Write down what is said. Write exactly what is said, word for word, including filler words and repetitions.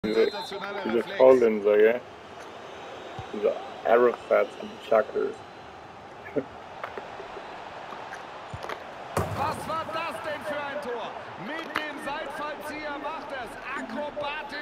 Diese, diese Faulenzer, gell? Diese Arafats und Chuckers. Was war das denn für ein Tor? Mit dem Seitfallzieher macht es akrobatisch.